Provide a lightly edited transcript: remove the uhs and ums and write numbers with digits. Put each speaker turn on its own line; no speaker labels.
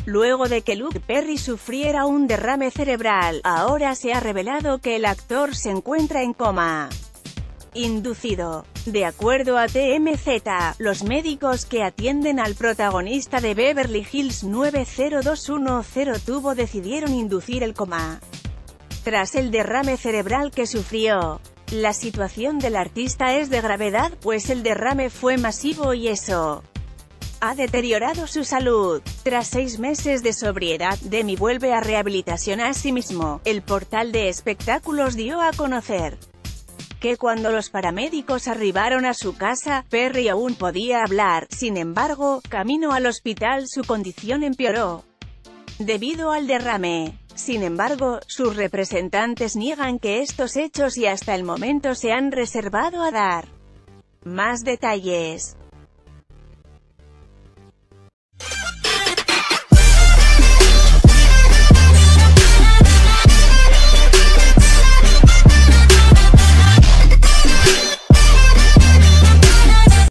Luego de que Luke Perry sufriera un derrame cerebral, ahora se ha revelado que el actor se encuentra en coma inducido. De acuerdo a TMZ, los médicos que atienden al protagonista de Beverly Hills 90210 decidieron inducir el coma tras el derrame cerebral que sufrió. La situación del artista es de gravedad, pues el derrame fue masivo y eso ha deteriorado su salud. Tras 6 meses de sobriedad, Demi vuelve a rehabilitación a sí mismo. El portal de espectáculos dio a conocer que cuando los paramédicos arribaron a su casa, Perry aún podía hablar. Sin embargo, camino al hospital su condición empeoró debido al derrame. Sin embargo, sus representantes niegan que estos hechos y hasta el momento se han reservado a dar más detalles.